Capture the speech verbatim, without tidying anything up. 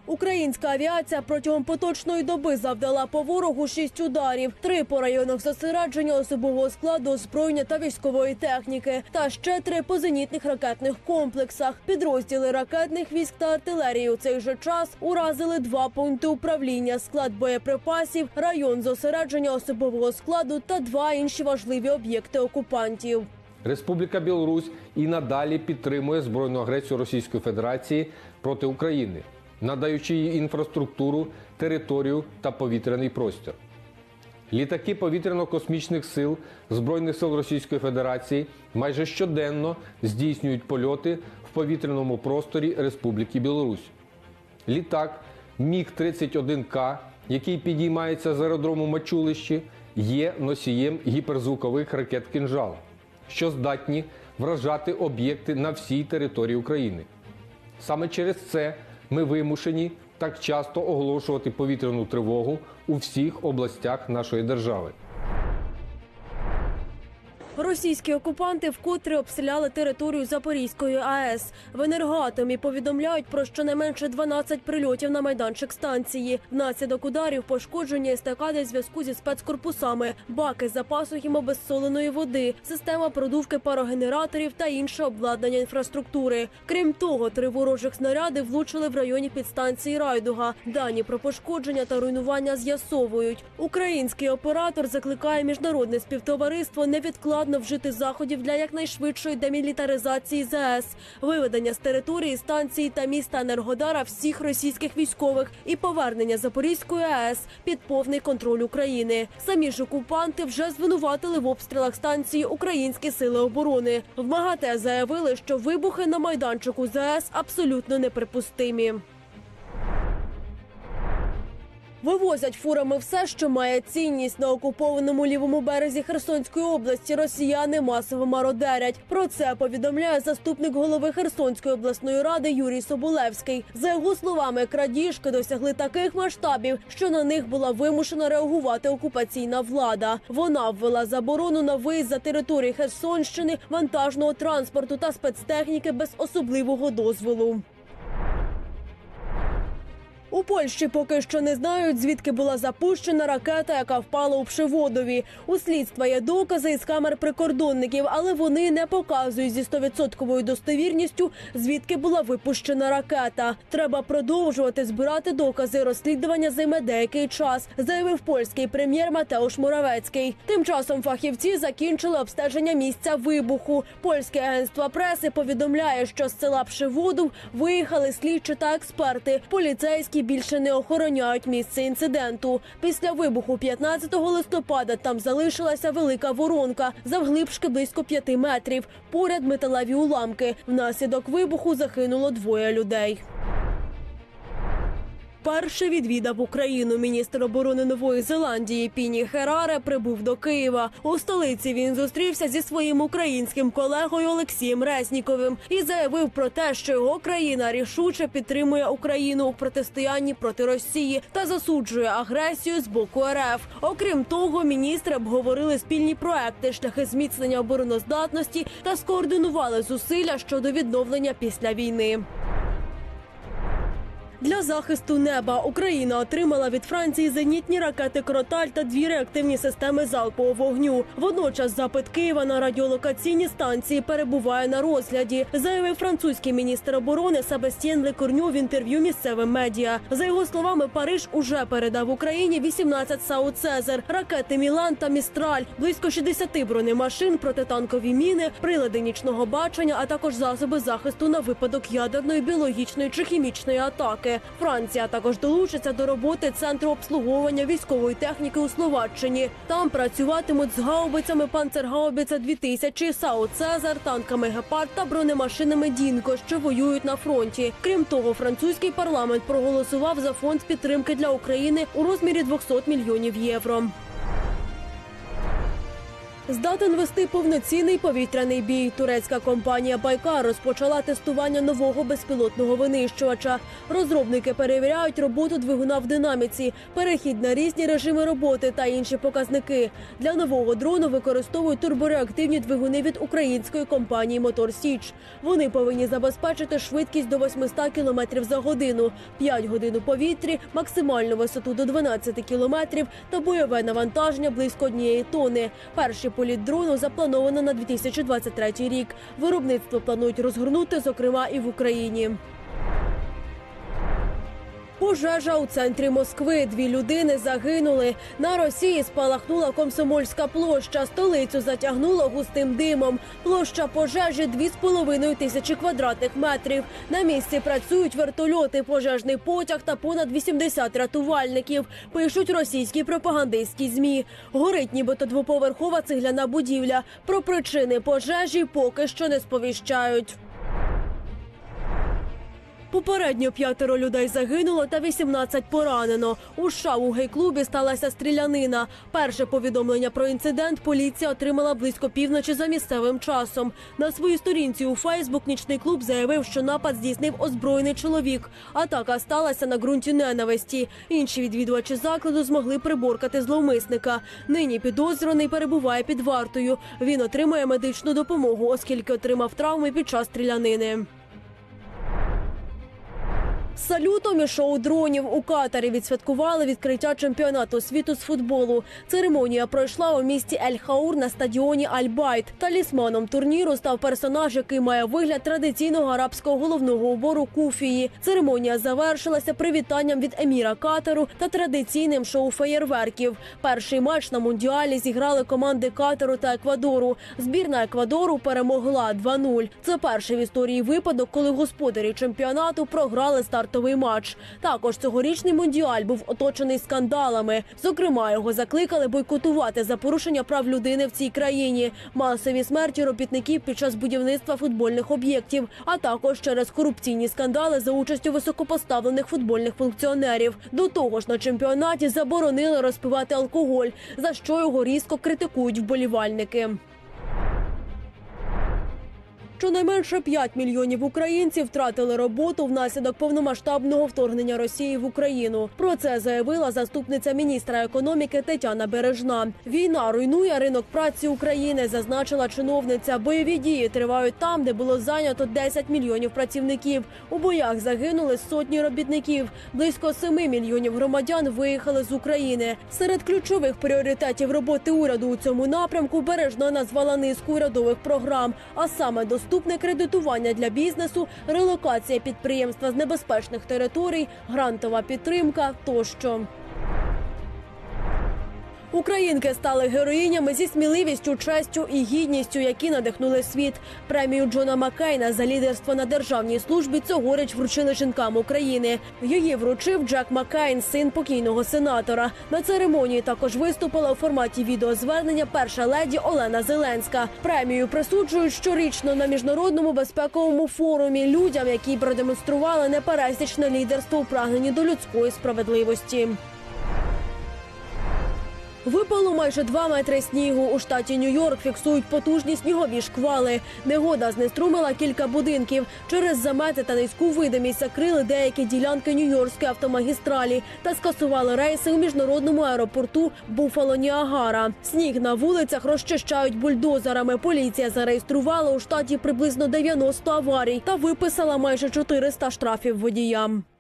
Українська авіація протягом поточної доби завдала по ворогу шість ударів. Три по районах зосередження особового складу, озброєння та військової техніки. Та ще три по зенітних ракетних комплексах. Підрозділи ракетних військ та артилерії у цей же час уразили два пункти управління, склад боєприпасів, район зосередження особового складу та два інші важливі об'єкти окупантів. Республіка Білорусь і надалі підтримує збройну агресію Російської Федерації проти України, надаючи їй інфраструктуру, територію та повітряний простір. Літаки повітряно-космічних сил Збройних сил Російської Федерації майже щоденно здійснюють польоти в повітряному просторі Республіки Білорусь. Літак Міг тридцять один К, який підіймається з аеродрому Мачулищі, є носієм гіперзвукових ракет «Кинжал», що здатні вражати об'єкти на всій території України. Саме через це ми вимушені так часто оголошувати повітряну тривогу у всіх областях нашої держави. Російські окупанти вкотре обстріляли територію Запорізької АЕС. В «Енергоатомі» повідомляють про щонайменше дванадцять прильотів на майданчик станції. Внаслідок ударів пошкоджені естакади зв'язку зі спецкорпусами, баки з запасу хімобезсоленої води, система продувки парогенераторів та інше обладнання інфраструктури. Крім того, три ворожих снаряди влучили в районі підстанції Райдуга. Дані про пошкодження та руйнування з'ясовують. Український оператор закликає міжнародне співтовариство невідкладно вжити заходів для якнайшвидшої демілітаризації ЗАЕС, виведення з території станції та міста Енергодара всіх російських військових і повернення Запорізької АЕС під повний контроль України. Самі ж окупанти вже звинуватили в обстрілах станції українські сили оборони. В МАГАТЕ заявили, що вибухи на майданчику ЗАЕС абсолютно неприпустимі. Вивозять фурами все, що має цінність. На окупованому лівому березі Херсонської області росіяни масово мародерять. Про це повідомляє заступник голови Херсонської обласної ради Юрій Соболевський. За його словами, крадіжки досягли таких масштабів, що на них була вимушена реагувати окупаційна влада. Вона ввела заборону на виїзд за території Херсонщини, вантажного транспорту та спецтехніки без особливого дозволу. У Польщі поки що не знають, звідки була запущена ракета, яка впала у Пшеводові. У слідства є докази із камер прикордонників, але вони не показують зі стовідсотковою достовірністю, звідки була випущена ракета. Треба продовжувати збирати докази, розслідування займе деякий час, заявив польський прем'єр Матеуш Моравецький. Тим часом фахівці закінчили обстеження місця вибуху. Польське агентство преси повідомляє, що з села Пшеводов виїхали слідчі та експерти. Поліцейські більше не охороняють місце інциденту. Після вибуху п'ятнадцятого листопада там залишилася велика воронка, завглибшки близько п'яти метрів. Поряд металеві уламки. Внаслідок вибуху загинуло двоє людей. Перший відвідав Україну. Міністр оборони Нової Зеландії Піні Хераре прибув до Києва. У столиці він зустрівся зі своїм українським колегою Олексієм Резніковим і заявив про те, що його країна рішуче підтримує Україну у протистоянні проти Росії та засуджує агресію з боку РФ. Окрім того, міністри обговорили спільні проекти, шляхи зміцнення обороноздатності та скоординували зусилля щодо відновлення після війни. Для захисту неба Україна отримала від Франції зенітні ракети «Кроталь» та дві реактивні системи залпового вогню. Водночас запит Києва на радіолокаційні станції перебуває на розгляді, заявив французький міністр оборони Себастьєн Лекорню в інтерв'ю місцевим медіа. За його словами, Париж уже передав Україні вісімнадцять САУ «Цезар», ракети «Мілан» та «Містраль», близько шістдесят бронемашин, протитанкові міни, прилади нічного бачення, а також засоби захисту на випадок ядерної, біологічної чи хімічної атаки. Франція також долучиться до роботи Центру обслуговування військової техніки у Словаччині. Там працюватимуть з гаубицями «Панцергаубіца дві тисячі», САУ «Цезар», танками «Гепард» та бронемашинами «Дінго», що воюють на фронті. Крім того, французький парламент проголосував за фонд підтримки для України у розмірі двохсот мільйонів євро. Здатен вести повноцінний повітряний бій. Турецька компанія «Байкар» розпочала тестування нового безпілотного винищувача. Розробники перевіряють роботу двигуна в динаміці, перехід на різні режими роботи та інші показники. Для нового дрону використовують турбореактивні двигуни від української компанії «Мотор Січ». Вони повинні забезпечити швидкість до восьмисот кілометрів за годину, п'ять годин у повітрі, максимальну висоту до дванадцяти кілометрів та бойове навантаження близько однієї тонни. Перші політ дрону заплановано на дві тисячі двадцять третій рік. Виробництво планують розгорнути, зокрема, і в Україні. Пожежа у центрі Москви. Дві людини загинули. На Росії спалахнула Комсомольська площа. Столицю затягнуло густим димом. Площа пожежі – дві з половиною тисячі квадратних метрів. На місці працюють вертольоти, пожежний потяг та понад вісімдесят рятувальників. Пишуть російські пропагандистські ЗМІ. Горить нібито двоповерхова цегляна будівля. Про причини пожежі поки що не сповіщають. Попередньо п'ятеро людей загинуло та вісімнадцять поранено. У США у гей-клубі сталася стрілянина. Перше повідомлення про інцидент поліція отримала близько півночі за місцевим часом. На своїй сторінці у Фейсбук нічний клуб заявив, що напад здійснив озброєний чоловік. Атака сталася на ґрунті ненависті. Інші відвідувачі закладу змогли приборкати зловмисника. Нині підозрюваний перебуває під вартою. Він отримує медичну допомогу, оскільки отримав травми під час стрілянини. З салютом і шоу дронів у Катарі відсвяткували відкриття чемпіонату світу з футболу. Церемонія пройшла у місті Ель-Хаур на стадіоні Аль-Байт. Талісманом турніру став персонаж, який має вигляд традиційного арабського головного убору куфії. Церемонія завершилася привітанням від еміра Катару та традиційним шоу феєрверків. Перший матч на Мундіалі зіграли команди Катару та Еквадору. Збірна Еквадору перемогла два нуль. Це перший в історії випадок, коли господарі чемпіонату програли старт матч. Також цьогорічний Мундіаль був оточений скандалами. Зокрема, його закликали бойкотувати за порушення прав людини в цій країні, масові смерті робітників під час будівництва футбольних об'єктів, а також через корупційні скандали за участю високопоставлених футбольних функціонерів. До того ж, на чемпіонаті заборонили розпивати алкоголь, за що його різко критикують вболівальники. Щонайменше п'ять мільйонів українців втратили роботу внаслідок повномасштабного вторгнення Росії в Україну. Про це заявила заступниця міністра економіки Тетяна Бережна. Війна руйнує ринок праці України, зазначила чиновниця. Бойові дії тривають там, де було зайнято десять мільйонів працівників. У боях загинули сотні робітників. Близько семи мільйонів громадян виїхали з України. Серед ключових пріоритетів роботи уряду у цьому напрямку Бережна назвала низку урядових програм, а саме до Доступне кредитування для бізнесу, релокація підприємства з небезпечних територій, грантова підтримка тощо. Українки стали героїнями зі сміливістю, честю і гідністю, які надихнули світ. Премію Джона Маккейна за лідерство на державній службі цьогоріч вручили жінкам України. Її вручив Джек Маккейн, син покійного сенатора. На церемонії також виступила у форматі відеозвернення перша леді Олена Зеленська. Премію присуджують щорічно на Міжнародному безпековому форумі людям, які продемонстрували непересічне лідерство у прагненні до людської справедливості. Випало майже два метри снігу. У штаті Нью-Йорк фіксують потужні снігові шквали. Негода знеструмила кілька будинків. Через замети та низьку видимість закрили деякі ділянки Нью-Йоркської автомагістралі та скасували рейси у міжнародному аеропорту Буффало-Ніагара. Сніг на вулицях розчищають бульдозерами. Поліція зареєструвала у штаті приблизно дев'яносто аварій та виписала майже чотириста штрафів водіям.